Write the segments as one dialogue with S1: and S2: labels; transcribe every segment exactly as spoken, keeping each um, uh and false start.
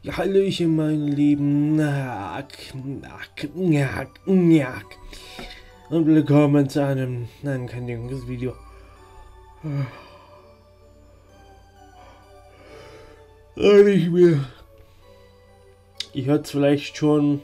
S1: Ja, Hallöchen, meine Lieben. Nack, nack, nack, nack. Und willkommen zu einem neuen Video. Nicht mehr. Ihr hört vielleicht schon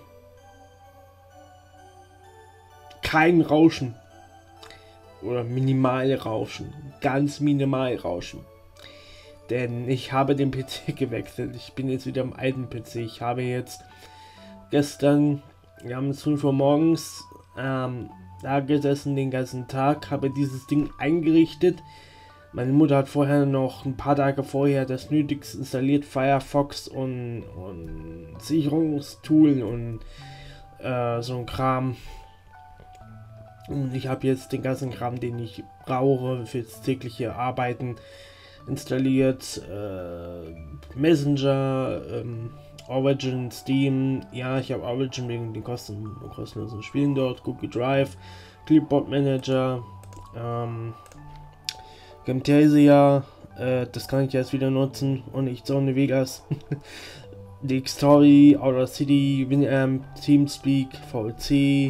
S1: kein Rauschen. Oder minimal Rauschen. Ganz minimal Rauschen. Denn ich habe den P C gewechselt. Ich bin jetzt wieder am alten P C. Ich habe jetzt gestern, wir haben es fünf Uhr morgens, ähm, da gesessen den ganzen Tag, habe dieses Ding eingerichtet. Meine Mutter hat vorher noch ein paar Tage vorher das Nötigste installiert, Firefox und, und Sicherungstool und äh, so ein Kram. Und ich habe jetzt den ganzen Kram, den ich brauche fürs tägliche Arbeiten, installiert. Äh, Messenger, ähm, Origin, Steam. Ja, ich habe Origin wegen den kosten, kostenlosen Spielen dort. Google Drive, Clipboard Manager, ähm, Camtasia. Äh, das kann ich jetzt wieder nutzen und nicht Sony Vegas. Dxtory, Audacity, Winamp, Teamspeak, V L C.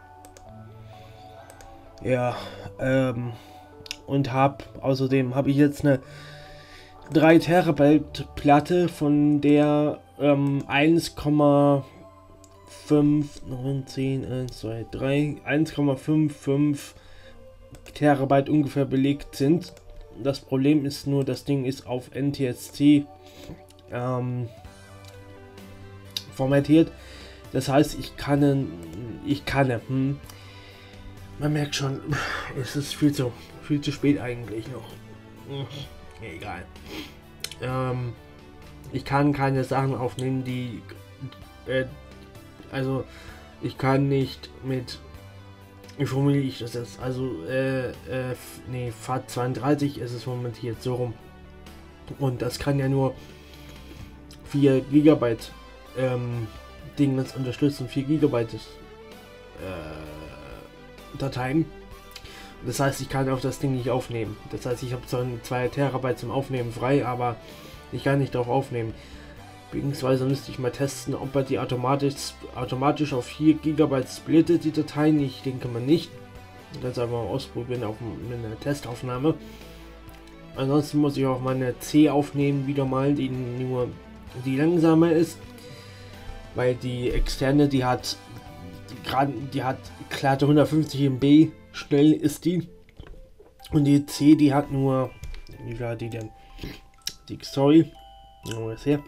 S1: Ja, ähm, und habe außerdem habe ich jetzt eine drei Terabyte Platte, von der ähm, eins Komma fünf, neun, zehn, eins, zwei, drei, eins Komma fünfundfünfzig Terabyte ungefähr belegt sind. Das Problem ist nur, das Ding ist auf N T S C ähm, formatiert. Das heißt, ich kann, ich kann, hm, man merkt schon, es ist viel zu, viel zu spät eigentlich noch. Egal. Ähm, ich kann keine Sachen aufnehmen, die, äh, also ich kann nicht mit, wie formuliere ich das jetzt? Also, äh, äh, nee, F A T zweiunddreißig ist es formatiert, so rum. Und das kann ja nur vier Gigabyte ähm, Dingens unterstützen, vier Gigabyte äh, Dateien. Das heißt, ich kann auch das Ding nicht aufnehmen. Das heißt, ich habe zwar zwei Terabyte zum Aufnehmen frei, aber ich kann nicht darauf aufnehmen. Beziehungsweise müsste ich mal testen, ob er die automatisch, automatisch auf vier Gigabyte splittet, die Dateien. Ich denke mal nicht. Das einfach mal ausprobieren auf einer Testaufnahme. Ansonsten muss ich auch meine C aufnehmen, wieder mal, die nur die langsamer ist. Weil die externe, die hat gerade, die hat glatte hundertfünfzig Megabyte, schnell ist die. Und die C, die hat nur, wie war die denn? Die Story. Oh, was her?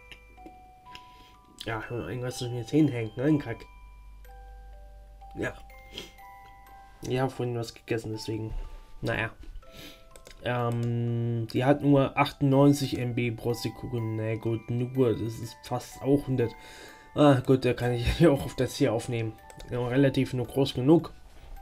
S1: Ja, irgendwas zwischen den Zähnen hängt, ne? Ein Kack. Ja. Ich habe vorhin was gegessen, deswegen. Naja. Ähm, die hat nur achtundneunzig Megabyte pro Sekunde. Na gut, nur, das ist fast auch hundert. Ah, gut, da kann ich auch auf das hier aufnehmen. Ja, relativ nur groß genug.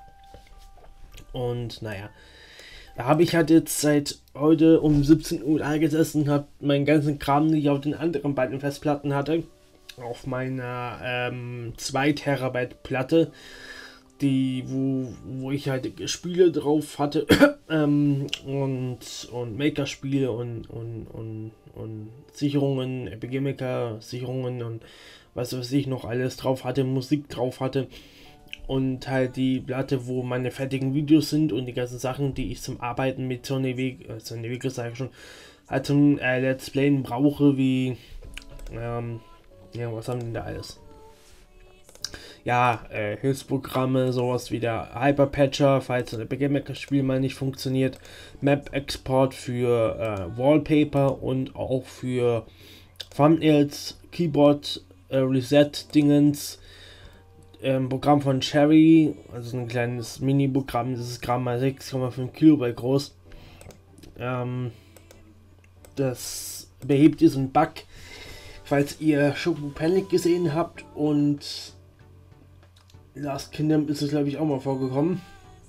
S1: Und naja, da habe ich halt jetzt seit heute um siebzehn Uhr da gesessen und habe meinen ganzen Kram, den ich auf den anderen beiden Festplatten hatte, auf meiner ähm, zwei Terabyte Platte, die wo, wo ich halt Spiele drauf hatte ähm, und, und Maker-Spiele und, und, und, und Sicherungen, Epic Maker Sicherungen und was weiß ich noch alles drauf hatte, Musik drauf hatte. Und halt die Platte, wo meine fertigen Videos sind und die ganzen Sachen, die ich zum Arbeiten mit Sony Vegas, äh, Sony Vegas sage ich schon, halt zum äh, Let's Playen brauche, wie, ähm, ja, was haben denn da alles? Ja, äh, Hilfsprogramme, sowas wie der Hyperpatcher, falls ein Epic Maker Spiel mal nicht funktioniert, Map Export für äh, Wallpaper und auch für Thumbnails, Keyboard, äh, Reset Dingens, Ähm, Programm von Cherry, also ein kleines Mini-Programm, das ist gerade mal sechs Komma fünf Kilobyte groß. Ähm, das behebt diesen Bug, falls ihr Choco Panic gesehen habt, und Last Kingdom ist es, glaube ich, auch mal vorgekommen.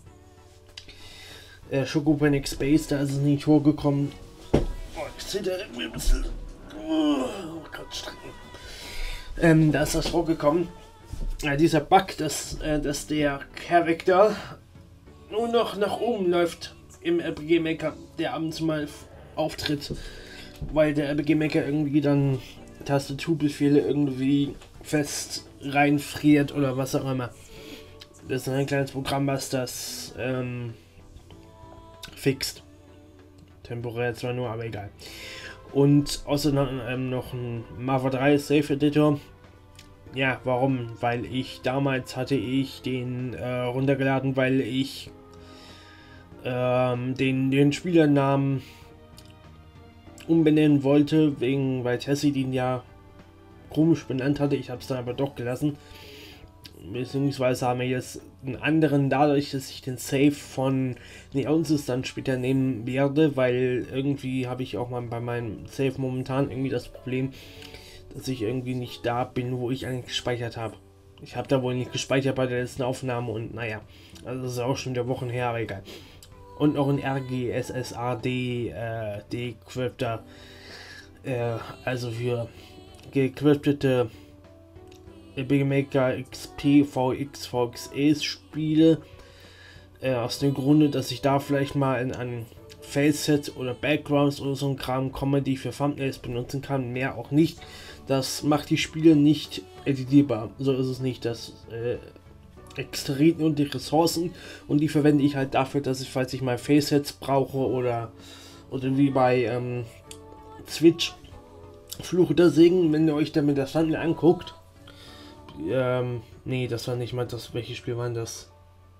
S1: Äh, Choco Panic Space, da ist es nicht vorgekommen. Oh, ich sehe da irgendwie ein bisschen. Oh Gott, strecken. Ähm, da ist das vorgekommen. Ja, dieser Bug, dass, äh, dass der Charakter nur noch nach oben läuft im R P G Maker, der abends mal auftritt, weil der R P G Maker irgendwie dann Tastaturbefehle irgendwie fest reinfriert oder was auch immer. Das ist ein kleines Programm, was das ähm, fixt. Temporär zwar nur, aber egal. Und außerdem ähm, noch ein Mava drei Safe Editor. Ja, warum? Weil ich damals hatte ich den äh, runtergeladen, weil ich ähm, den, den Spielernamen umbenennen wollte, wegen, weil Tessie den ja komisch benannt hatte. Ich habe es dann aber doch gelassen. Beziehungsweise haben wir jetzt einen anderen, dadurch, dass ich den Save von Neonsis dann später nehmen werde, weil irgendwie habe ich auch mal bei meinem Save momentan irgendwie das Problem, dass ich irgendwie nicht da bin, wo ich eigentlich gespeichert habe. Ich habe da wohl nicht gespeichert bei der letzten Aufnahme und naja, also das ist auch schon der Wochen her, aber egal. Und noch ein R G S S A D äh, Decrypter, äh, also für gecryptete Big Maker X P V X V X E Spiele, äh, aus dem Grunde, dass ich da vielleicht mal in an Facesets oder Backgrounds oder so ein Kram komme, die ich für Thumbnails benutzen kann, mehr auch nicht. Das macht die Spiele nicht editierbar, so ist es nicht. Das äh, extrahiert nur die Ressourcen und die verwende ich halt dafür, dass ich, falls ich mal Facesets brauche oder oder wie bei ähm, Switch Fluch der Segen, wenn ihr euch damit das Thumbnail anguckt. Ähm, nee, das war nicht mal das. Welches Spiel war das?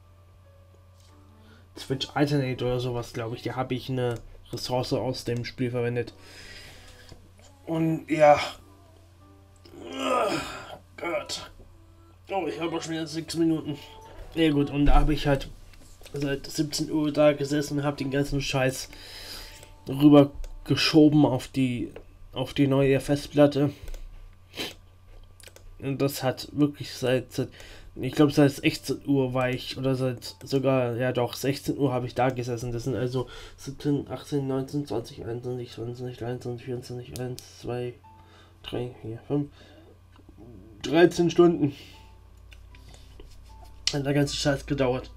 S1: Switch Alternate oder sowas, glaube ich. Da habe ich eine Ressource aus dem Spiel verwendet. Und ja. Oh Gott. Oh, ich habe auch schon wieder sechs Minuten. Ja gut, und da habe ich halt seit siebzehn Uhr da gesessen und habe den ganzen Scheiß rüber geschoben auf die auf die neue Festplatte. Und das hat wirklich seit, seit ich glaube seit sechzehn Uhr war ich, oder seit sogar, ja doch, sechzehn Uhr habe ich da gesessen. Das sind also siebzehn, achtzehn, neunzehn, zwanzig, einundzwanzig, zweiundzwanzig, dreiundzwanzig, vierundzwanzig, eins, zwei, drei, vier, fünf, dreizehn Stunden. Hat der ganze Scheiß gedauert.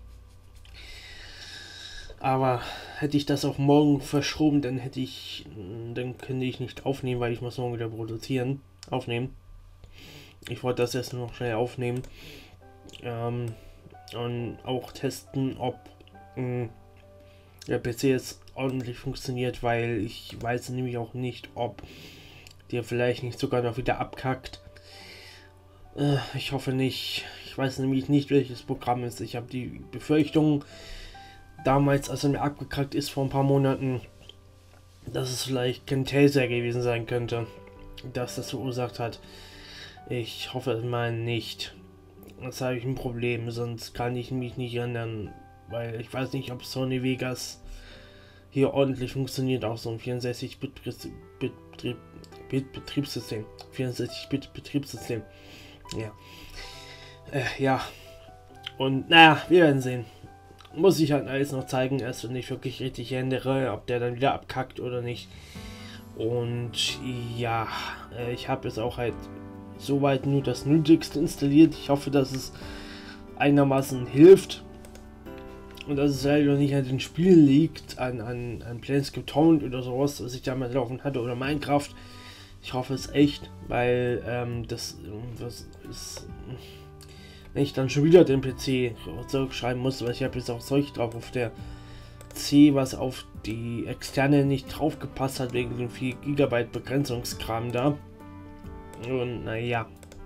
S1: Aber hätte ich das auf morgen verschoben, dann hätte ich, dann könnte ich nicht aufnehmen, weil ich muss morgen wieder produzieren, aufnehmen. Ich wollte das jetzt noch schnell aufnehmen ähm, und auch testen, ob mh, der P C jetzt ordentlich funktioniert, weil ich weiß nämlich auch nicht, ob der vielleicht nicht sogar noch wieder abkackt. Äh, ich hoffe nicht. Ich weiß nämlich nicht, welches Programm es ist. Ich habe die Befürchtung, damals, als er mir abgekackt ist vor ein paar Monaten, dass es vielleicht Camtasia gewesen sein könnte, dass das verursacht hat. Ich hoffe mal nicht. Das habe ich ein Problem, sonst kann ich mich nicht ändern, weil ich weiß nicht, ob Sony Vegas hier ordentlich funktioniert, auch so ein vierundsechzig Bit Betriebssystem. vierundsechzig Bit Betriebssystem. Ja. Äh, ja. Und naja, wir werden sehen. Muss ich halt alles noch zeigen, erst wenn ich wirklich richtig ändere, ob der dann wieder abkackt oder nicht. Und ja, äh, ich habe es auch halt soweit nur das Nötigste installiert. Ich hoffe, dass es einigermaßen hilft und dass es halt noch nicht an den Spielen liegt, an, an, an Planescape Torment oder sowas, was ich damals laufen hatte, oder Minecraft. Ich hoffe es echt, weil ähm, das, das ist, wenn ich dann schon wieder den P C zurückschreiben muss, weil ich habe jetzt auch Zeug drauf auf der C, was auf die externe nicht drauf gepasst hat, wegen dem vier Gigabyte Begrenzungskram da. Und naja,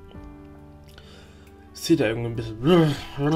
S1: sieht da irgendwie ein bisschen.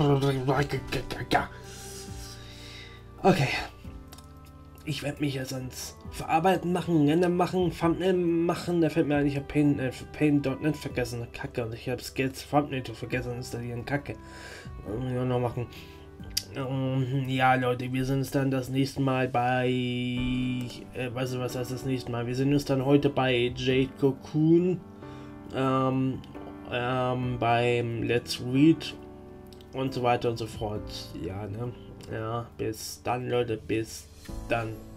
S1: Okay. Ich werde mich jetzt ans Verarbeiten machen, Render machen, Thumbnail machen. Da fällt mir ein, ich habe Paint, äh, Paint Punkt net vergessen. Kacke. Und ich habe Sketch Thumbnail vergessen installieren. Kacke. Ja, noch machen. Um, ja, Leute, wir sehen uns dann das nächste Mal bei. Äh, weißt du, was heißt das nächste Mal? Wir sehen uns dann heute bei Jade Cocoon. Ähm, ähm, beim Let's Read und so weiter und so fort. Ja, ne? Ja, bis dann, Leute, bis dann.